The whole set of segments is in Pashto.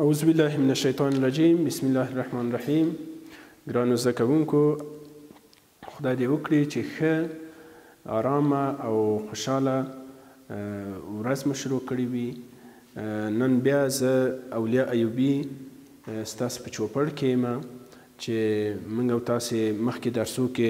اعوذ بالله من الشیطان الرجیم. بسم الله الرحمن الرحیم. ګرانو زده کوونکو، خدای دې وکړي چې ښه آرامه او خوشحاله ورځ مو شروع کړې وي. نن بیا زه اولیا ایوبي ستاسو په چوپړ کې یم چې موږ او تاسې مخکې درسو کې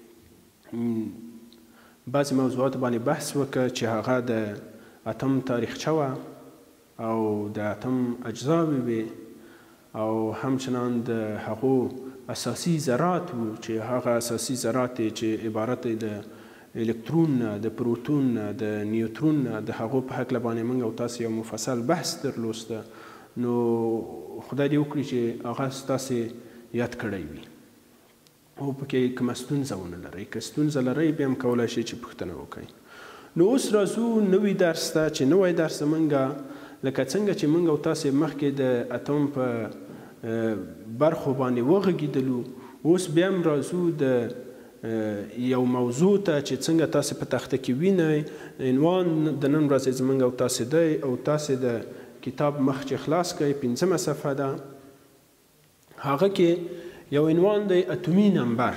بعضې موضوعاتو باندې بحث وکړه چې هغه د اتم تاریخچه وه او د اتم اجزاوې وې او همچنان د هغو اساسي ذرات وو چې هغه اساسي ذرات چې عبارت دی د الکترون نه، د پروتون نه، د نیوترون نه، د هغو په هکله باندې موږ او تاسې یو مفصل بحث درلوسته. نو خدای دې وکړي چې هغه ستاسې یاد کړی وي او پکې کومه ستونزه ونه لرئ. که ستونزه لرئ بیا هم کولی شئ چې پوښتنه وکړئ. نو اوس راځو نوي درس ته چې نوی درس زمونږ لکه څنګه چې موږ او تاسې مخکې د اتم په برخو باندې وغږېدلو، اوس بیا هم راځو د یو موضوع ته چې څنګه تاسې په تخته کې وینئ. عنوان د نن ورځې زموږ او تاسې دی او تاسې د کتاب مخ چې خلاص کړئ 5مه صفحه ده، هغه کې یو عنوان دی اتومي نمبر.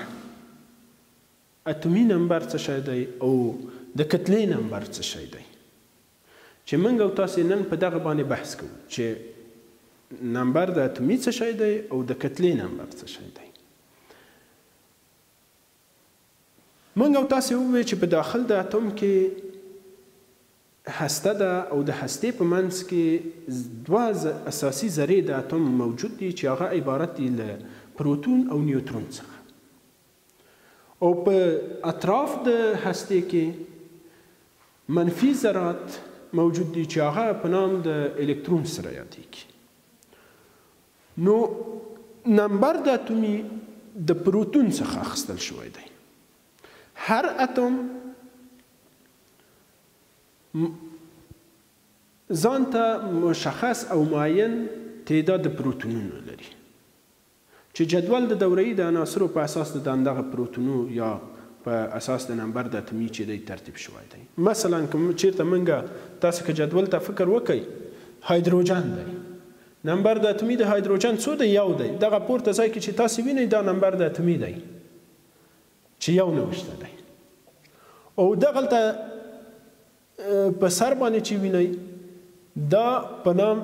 اتومي نمبر څه شی دی او د کتلې نمبر څه شی دی چې موږ او تاسې نن په دغه باندې بحث کوو چې نمبر د اتومي څه شی دی او د کتلې نمبر څه شی دی. موږ او تاسې ووایو چې په داخل د اتم کې هسته ده او د هستې په منځ کې دوه اساسي ذرې د اتم موجود دي چې هغه عبارت دي له پروتون او نیوترون څخه، او په اطراف د هستې کې منفي ذرات موجود دي چې هغه په نام د الکترون سره یادېږي. نو نمبر د اتومي د پروتون څخه اخیستل شوی دی. هر اتم ځان ته مشخص او معین تعداد پروتونونه لري چې جدول د دوره‌ای د عناصرو په اساس د دغه پروتونو یا په اساس د نمبر د اتومي چې دی ترتیب شوی دی. مثلا که چیرته موږ تاسو که جدول ته فکر وکئ، هایدروجن دی. نمبر د اتومي د هایدروجن څو دی؟ یو دی. دغه پورته ځای کې چې تاسو وینئ دا نمبر د اتومي دی چې یو نوشته دی. او دغلته په سر باندې چې وینئ دا په نام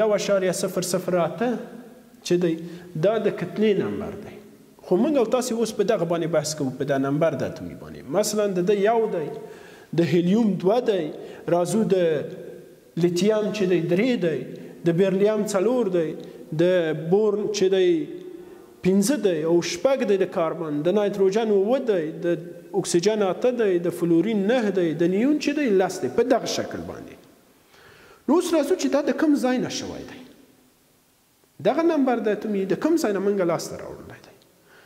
1.008 چې دی دا د کتلې نمبر دی. خو موږ او تاسې اوس په دغه باندې بحث کوو، په دا نمبر د اتومي باندې. مثلا د ده یو دی، د هیلیوم 2 دی، راځو د لیتیم چې دی 3 دی، د بیرلیم 4 دی، د بورن چې دی 5 دی او 6 دی، د کاربن، د نایتروجن 9 دی، د اکسیجن 8 دی، د فلورین 9 دی، د نیون چې دی 10 دی. په دغه شکل باندې. نو اوس راځو چې دا د کوم ځای نه شوی دی. دغه نمبر د اتومي د کوم ځای نه موږ لاسته راوړلی دی.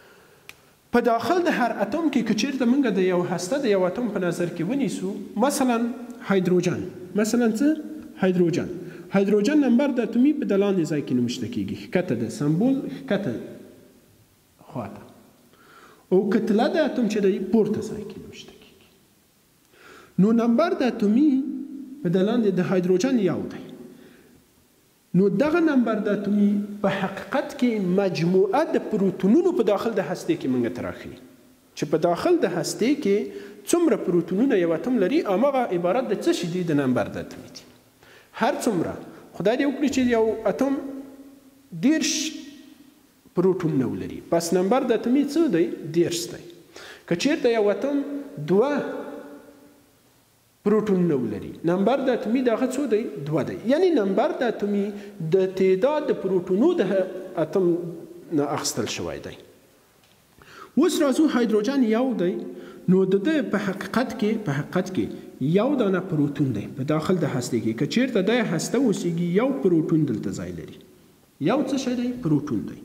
په داخل د هر اتم کې که چیرته موږ د یو هسته د یو اتم په نظر کې ونیسو، مثلا هایدروجن، مثلا څه؟ هایدروجن. هایدروجن نمبر د اتومي په د لاندې ځای کې نوشته کیږي، ښکته د سمبول ښکته خواته، او کتله د اتم چې دی پورته ځای کې نوشته کیږي. نو نمبر د اتومي په د لاندې د هایدروجن یو دی. نو دغه نمبر د اتومي په حقیقت کې مجموعه د پروتونونو په داخل د هستې کې موږ ته راښیي چې په داخل د هستې کې څومره پروتونونه یو اتم لري. هماغه عبارت د څه شي دی؟ د نمبر د اتومي دی. هر څومره خدای دې وکړي چې یو اتم 10 پروتونونه ولري، پس نمبر د اتومي څه دی؟ 10 دی. که چیرته یو اتم 2 پروتونونه ولري، نمبر د اتومي دغه څو دی؟ 2 دی. یعنی نمبر د اتومي د تعداد د پروتونو د اتم نه اخیستل شوی دی. اوس راځو هایدروجن یو دی. نو د ده په حقیقت کې یو دانه پروتون دی په داخل د هسته کې. که چیرته د هسته اوسیږي یو پروتون دلته ځای لري. یو څه شی دی؟ پروتون دی.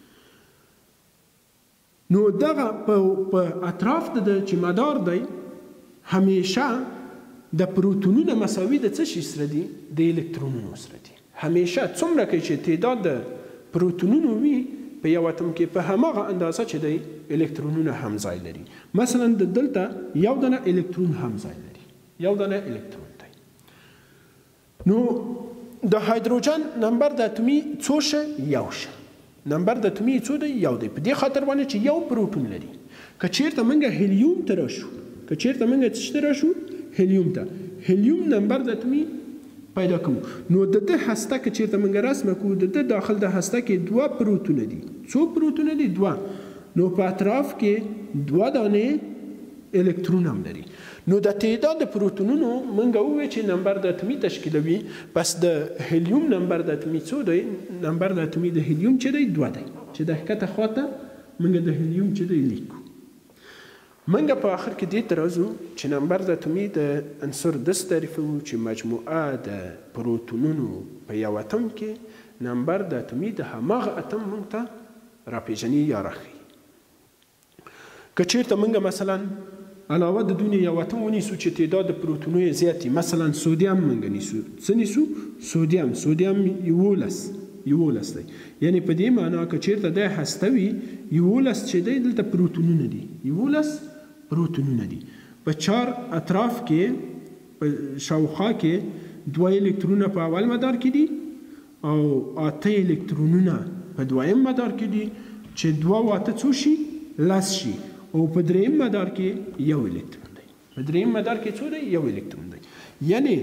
نو دغه په اطراف د چې مدار دی همیشه د پروتونونو مساوي د څه شي سره دي؟ د الکترونونو سره دي. همیشه څومره چې تعداد د پروتونونو وي په یو اتم کې په هماغه اندازه چې دی الکترونونه هم ځای لري. مثلا د دلته یو دانه الکترون هم ځای لري، یو دانه الکترون دی. نو د هایدروجن نمبر د اتومي څو شه؟ یو شه. نمبر د اتومي څو دی؟ یو دی. په دې خاطر باندې چې یو پروټون لري. که چیرته موږ هیلیوم ته راشو، که چیرته موږ څه ته راشو؟ هیلیوم ته. هیلیوم نمبر د اتومي پیدا کوو، نو د ده هسته که چیرته موږ رسمه کوو، د ده داخل د هسته کې دوه پروتونه دي. څو پروتونه دي؟ دوه. نو په اطراف کې دوه دانې الکترون هم لري. نو د تعداد د پروتونونو موږ ووایو چې نمبر د اتومي تشکیلوي. پس د هیلیوم نمبر د اتومي څو دی؟ نمبر د اتومي د هیلیوم چې دی؟ دوه دی. چې د ښکته خواته موږ د هیلیوم چې دی لیکو. موږ په آخر کې دې ته راځو چې نمبر د اتومي د عنصر داسې تعریفوو چې مجموعه د پروتونونو په یو اتم کې نمبر د اتومي د هماغه اتم موږ ته راپېژني یا راښیي. که چیرته موږ مثلا علاوه د دونې یو اتم ونیسو چې تعداد د پروتونو یې زیات وي، مثلا سودیم موږ نیسو. څه نیسو؟ سودیم. سودیم 11 دی. یعنی په دې معنا که چیرته د هسته وي 11 چې دی دلته پروتونونه دي. 11 پروتونونه دي. په 4 اطراف کې په شاوخوا کې 2 الکترونه په اول مدار کې دي او 8 الکترونونه په دویم مدار کې دي چې 2 واته څو شي؟ 10 شي. او په دریم مدار کې 1 الکترون دی. په دریم مدار کې څو دی؟ 1 الکترون دی. یعنی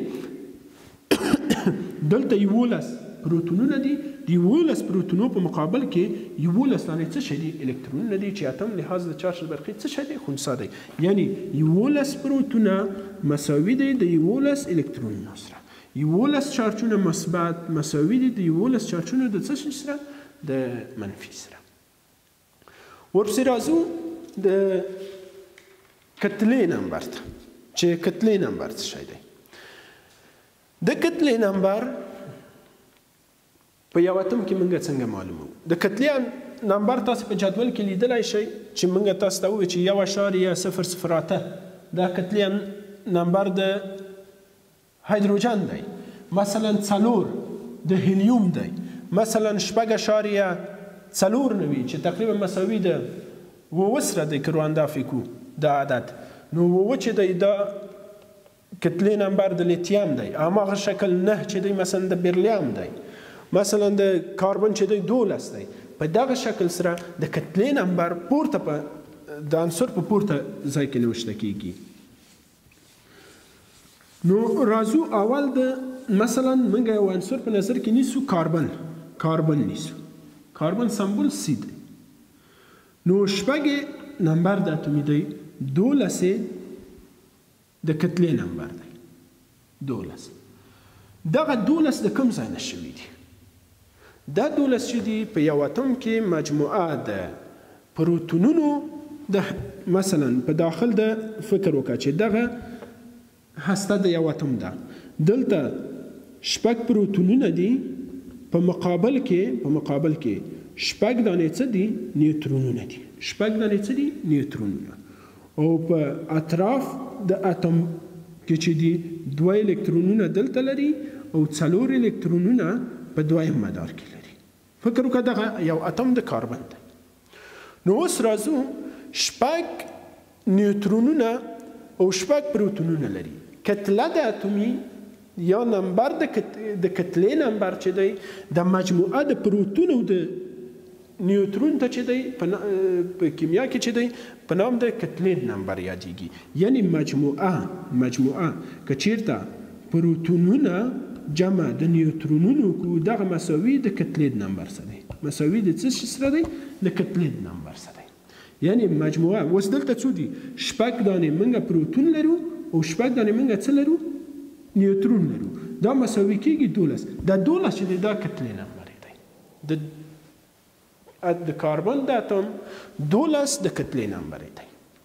دلته 11 پروتونونه دي. د 11 پروتونو په مقابل کې 11 دانې څه شي دي؟ الکترونونه دي چې اتم لحاظ د چارج برقي څه شي دی؟ خنثی دی. یعنی 11 پروتونه مساوي دي د 11 الکترونونو سره. 11 چارجونه مثبت مساوي دي د 11 چارجونو د څه شي سره؟ د منفي سره. ورپسې راځو د کتلې نمبر ته، چې کتلې نمبر څه شی دی؟ د کتلې نمبر په یو اتم کې موږ څنګه معلومو؟ د کتلې نمبر تاسو په جدول کې لیدلی شئ چې موږ تاسو ته ووایو چې 1.008 دا کتلې نمبر د هایدروجن دی. مثلا 4 د هیلیوم دی. مثلا 6.4 چې تقریبا مساوي د 9 سره دی که رو اندافې کو دا عدد. نو 9 چې دی دا کتلې نمبر د لیتیم دی. هماغه شکل 9 چې دی مثلا د برلیم دی. مثلا د کاربن چې دی 12 دی. په دغه شکل سره د کتلې نمبر پورته په د عنصر په پورته ځای کې نوشته کیږي. نو راځو اول د مثلا موږ یو عنصر په نظر کې نیسو کاربن نیسو. کاربن سمبول سی دی. نو 6 نمبر د اتومي دی. 12 د کتلې نمبر دی. 12 دغه 12 د کوم ځای نه شوي دي؟ دا 12 چې دي په یو اتم کې مجموعه د پروتونونو د مثلا په داخل د فکر وکړه چې دغه هسته د یو اتم ده. دلته 6 پروتونونه دي. په مقابل کې 6 دانې څه دي؟ نیوترونونه دي. 6 دانې څه دي؟ نیوترونونه. او په اطراف د اتم کې چې دي 2 الکترونونه دلته لري او 4 الکترونونه په دویم مدار کې لري. فکر وکړه دغه یو اتم د کاربن دی. نو اوس راځو 6 نیوترونونه او 6 پروتونونه لري. کتله د اتومي یا نمبر د کتلې نمبر چې دی د مجموعه د پروتون او د نیوترون ته چې دی په کیمیا کې چې دی په نام د کتلې نمبر یادېږي. یعنی مجموعه که چیرته پروتونونه جمع د نیوترونونو کو دغه مساوي د کتلې نمبر سره دی. مساوي د څه سره دی؟ د کتلې نمبر سره دی. یعنی مجموعه اوس دلته څو دي؟ 6 دانې موږ پروتون لرو او 6 دانې موږ څه لرو؟ نیوترون لرو. دا مساوي کېږي 12. دا 12 چې دی دا کتلې نمبر دی. د کاربن د اتم 12 د کتلې نمبر دی.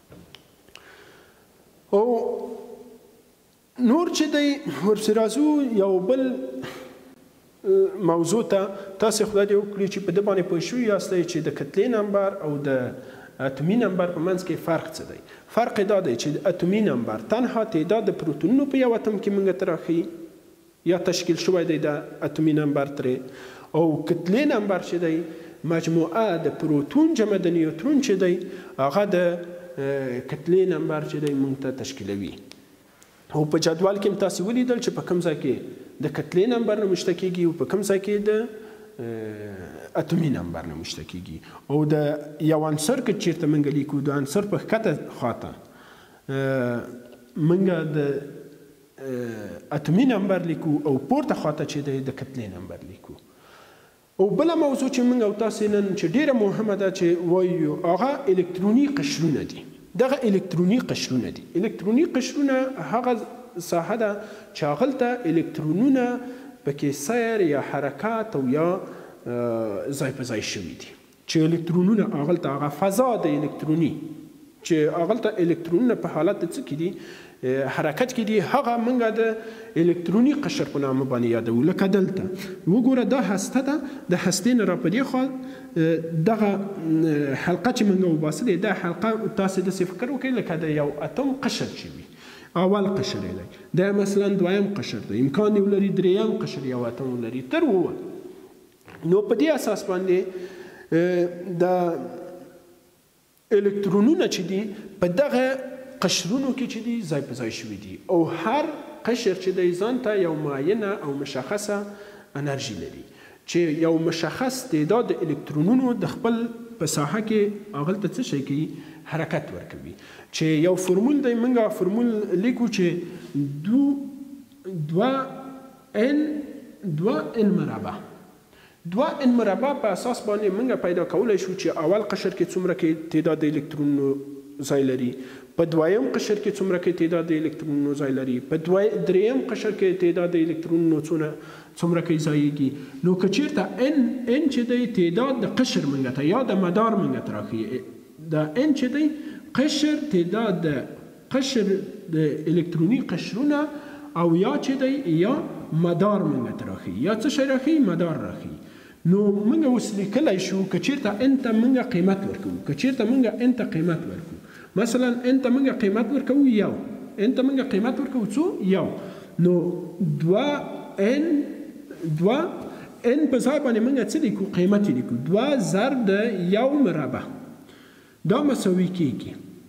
او نور چې دی ورپسې راځو یو بل موضوع ته. تاسې خدای دې وکړي چې په دې باندې پوه شوي یاستئ چې د کتلې نمبر او د اتومي نمبر په منځ کې فرق څه دی؟ فرق دا دی چې اتومي نمبر تنها تعداد د پروتونونو په یو اتم کې موږ ته راښیي یا تشکیل شوی دی د اتومي نمبر ترې. او کتلې نمبر چې دی مجموعه د پروتون جمع د نیوترون چې دی هغه د کتلې نمبر چې دی موږ ته تشکیلوي. او په جدول کې هم تاسې ولیدل چې په کوم ځای کې د کتلې نمبر نه مشتکیږي او په کوم ځای کې د اتومي نمبر نه مشتکیږي. او د یو عنصر که چیرته موږ لیکو د عنصر په ښکته خواته موږ د اتومي نمبر لیکو او پورته خواته چې دی د کتلې نمبر لیکو. او بله موضوع چې موږ او تاسې نن چې ډېره مهمه ده چې وایو هغه الکتروني قشرونه دي. دغه الکتروني قشرونه دي. الکتروني قشرونه هغه ساحه ده چې هغلته الکترونونه پکې سیر یا حرکات او یا ځای په ځای شوي دي. چې الکترونونه هغلته هغه فضا د الکتروني چې هغلته الکترونونه په حالت د څه کې دي حرکت کې دي هغه موږ د الکتروني قشر په نامه باندې یادوو. لکه دلته وګوره دا هسته ده د هستې نه را په دې خوا دغه حلقه چې موږ وباسلې دا حلقه تاسې داسې فکر وکړئ لکه د یو اتم قشر چې وي. اول قشر یې دی دا مثلا دویم قشر دی امکان یې ولري دریم قشر یو اتم ولري تر اووه. نو په دې اساس باندې د الکترونونه چې دي په دغه قشرونو کې چې دي ځای په ځای شوي دي او هر قشر چې دی ځان ته یو معینه او مشخصه انرژي لري چې یو مشخص تعداد الکترونونو د خپل په ساحه کې هغلته څه شی کوي حرکت ورکوي. چې یو فرمول دی موږ فرمول لیکو چې 2n مربع 2n مربع په اساس باندې موږ پیدا کولی شو چې اول قشر کې څومره کې تعداد الکترونونو ځای لري په دویم قشر کې څومره کې تعداد الکترونونو ځای لري په دریم قشر کې تعداد الکترونونو څومره کې ځایږي. نو که چیرته n چې دی تعداد د قشر موږ ته یا د مدار موږ ته راښیي د n چې دی قشر تعداد د قشر د الکتروني قشرونه او یا چې دی یا مدار موږ ته راښیي یا څه شی راښیي مدار راښیي. نو موږ اوس لیکلی شو که چیرته n ته موږ قیمت ورکوو که چیرته موږ n ته قیمت ورکوو مثلا n ته موږ قیمت ورکوو یو n ته موږ قیمت ورکوو څو یو نو 2n په ځای باندې موږ څه لیکو قیمت یې لیکو 2 ضرب د یو مربع دا مساوي کیږي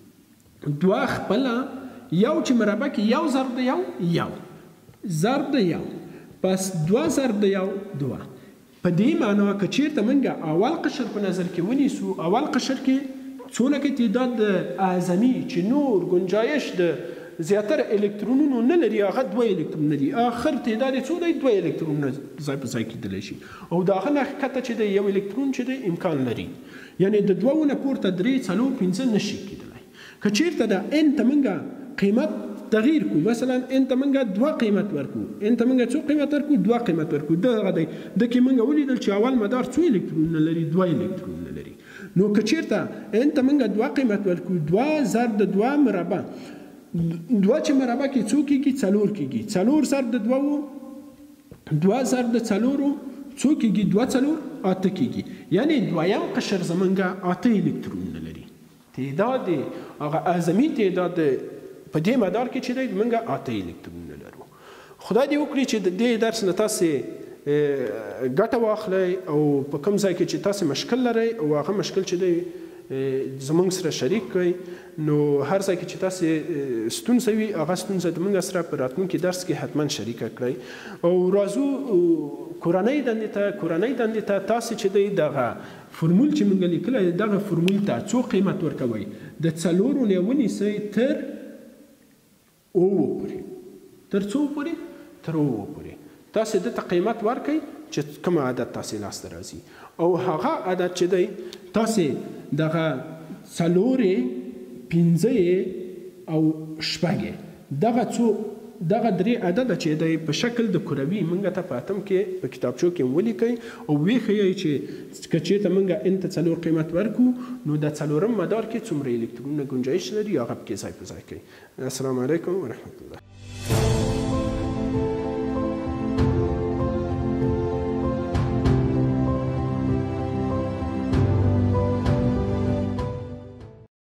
2 خپله یو چې مربع کې یو ضرب د یو یو ضرب د یو پس 2 ضرب د یو 2 په دې معنا که چیرته موږ اول قشر په نظر کې ونیسو اول قشر کې څونه کې تعداد د اعظمي چې نور گنجایش د زیاتره الکترونونو نه لري هغه 2 الکترونونه دي اخر تعداد یې څو دی 2 الکترونونه ځای په ځای کېدلی شي او د هغه نه ښکته چې دی یو الکترون چې دی امکان لري یعنی د 2 نه پورته 3 4 5 نشي کېدلی. که چیرته د n ته موږ قیمت تغییر کو مثلا n ته موږ 2 قیمت ورکو n ته موږ څو قیمت ورکو 2 قیمت ورکو دغه دی دکې موږ ولیدل چې اول مدار څو الکترونونه لري 2 الکترونونه لري. نو که چیرته n ته موږ 2 قیمت ورکو 2 ضرب د 2 مربع 2 چې مربع کې څو کېږي 4 کېږي 4 ضرب د 2 ضرب د 4 څو کېږي 2 4 8 کېږي یعنی دویم قشر زمونږ 8 الکترونونه لري. تعداد هغه اعظمي تعداد په دې مدار کې چې دی موږ 8 الکترونونه لرو. خدای دې وکړي چې د دې درس نه تاسې ګټه واخلئ او په کوم ځای کې چې تاسې مشکل لرئ او هغه مشکل چې دی زمونږ سره شریک کړئ نو هر ځای کې چې تاسې ستونزه وي هغه ستونزه د موږ سره په راتلونکي درس کې حتما شریکه کړئ او راځو کورنۍ دندې ته تاسې چې دی دغه فرمول چې موږ لیکلی دغه فرمول ته څو قیمت ورکوئ د 4 نه ونیسئ تر 9 پورې تر څو پورې تر 9 پورې تاسې دته قیمت ورکئ چې کوم عدد تاسې لاسته راځي او هغه عدد چې دی تاسې دغه 4 5 او 6 دغه 3 عدد چې دی په شکل د کروي موږ ته په اتم کې په کتابچو کې ولیکئ او وښیئ چې که چېرته موږ n ته 4 قیمت ورکو نو د 4م مدار کې څومره الکترونونه ګنجایش لري هغه پکې ځای په ځای کړئ. السلام علیکم ورحمت الله.